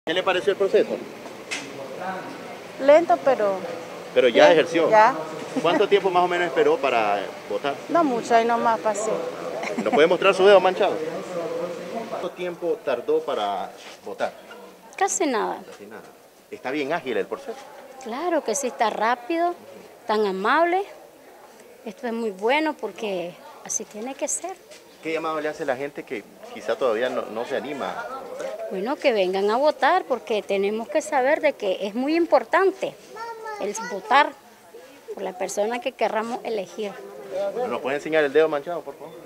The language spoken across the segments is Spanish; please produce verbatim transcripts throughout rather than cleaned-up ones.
¿Qué le pareció el proceso? Lento, pero... Pero ya sí, ejerció. Ya. ¿Cuánto tiempo más o menos esperó para votar? No mucho, ahí nomás pasé. ¿Nos puede mostrar su dedo manchado? ¿Cuánto tiempo tardó para votar? Casi nada. Casi nada. ¿Está bien ágil el proceso? Claro que sí, está rápido, tan amable. Esto es muy bueno porque así tiene que ser. ¿Qué llamado le hace la gente que quizá todavía no, no se anima a votar? Bueno, que vengan a votar porque tenemos que saber de que es muy importante el votar por la persona que querramos elegir. ¿Nos puede enseñar el dedo manchado, por favor?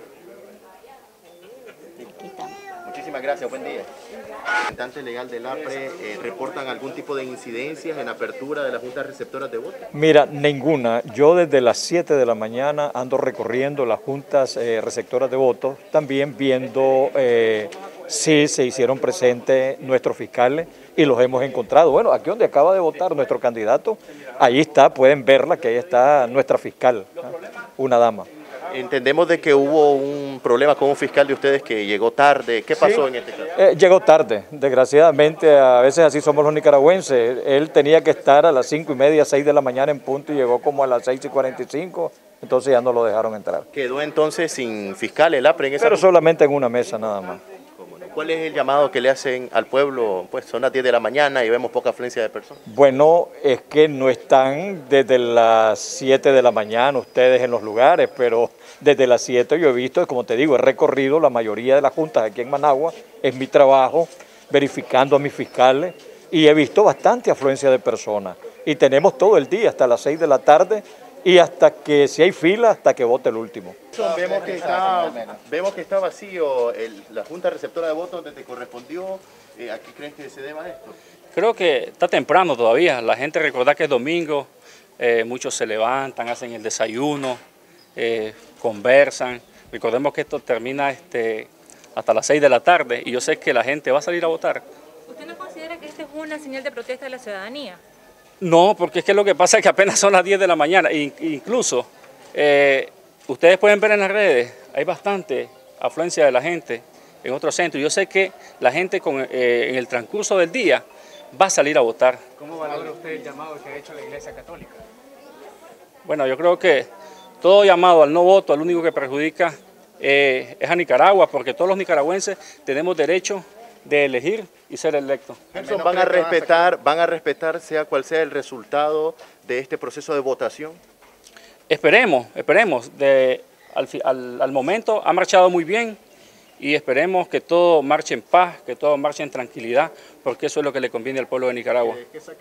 Aquí estamos. Muchísimas gracias, buen día. ¿Representantes legal del APRE eh, reportan algún tipo de incidencias en apertura de las juntas receptoras de votos? Mira, ninguna. Yo desde las siete de la mañana ando recorriendo las juntas eh, receptoras de votos, también viendo eh, si se hicieron presentes nuestros fiscales y los hemos encontrado. Bueno, aquí donde acaba de votar nuestro candidato, ahí está, pueden verla, que ahí está nuestra fiscal, ¿no? Una dama. Entendemos de que hubo un problema con un fiscal de ustedes que llegó tarde. ¿Qué pasó Sí. en este caso? Eh, llegó tarde, desgraciadamente, a veces así somos los nicaragüenses. Él tenía que estar a las cinco y media, seis de la mañana en punto y llegó como a las seis y cuarenta y cinco, entonces ya no lo dejaron entrar. Quedó entonces sin fiscal el APRE en esa... Pero solamente en una mesa nada más. ¿Cuál es el llamado que le hacen al pueblo? Pues son las diez de la mañana y vemos poca afluencia de personas. Bueno, es que no están desde las siete de la mañana ustedes en los lugares, pero desde las siete yo he visto, como te digo, he recorrido la mayoría de las juntas aquí en Managua, es mi trabajo, verificando a mis fiscales, y he visto bastante afluencia de personas. Y tenemos todo el día, hasta las seis de la tarde, y hasta que, si hay fila, hasta que vote el último. Vemos que está, vemos que está vacío el, la junta receptora de votos donde te correspondió. Eh, ¿A qué crees que se deba esto? Creo que está temprano todavía. La gente recordar que es domingo, eh, muchos se levantan, hacen el desayuno, eh, conversan. Recordemos que esto termina este, hasta las seis de la tarde y yo sé que la gente va a salir a votar. ¿Usted no considera que esta es una señal de protesta de la ciudadanía? No, porque es que lo que pasa es que apenas son las diez de la mañana. E incluso, eh, ustedes pueden ver en las redes, hay bastante afluencia de la gente en otros centros. Yo sé que la gente con, eh, en el transcurso del día va a salir a votar. ¿Cómo valora usted el llamado que ha hecho la Iglesia Católica? Bueno, yo creo que todo llamado al no voto, al único que perjudica eh, es a Nicaragua, porque todos los nicaragüenses tenemos derecho de elegir y ser electos. ¿Van a respetar, van a respetar sea cual sea el resultado de este proceso de votación? Esperemos, esperemos. De, al, al, al momento ha marchado muy bien y esperemos que todo marche en paz, que todo marche en tranquilidad, porque eso es lo que le conviene al pueblo de Nicaragua.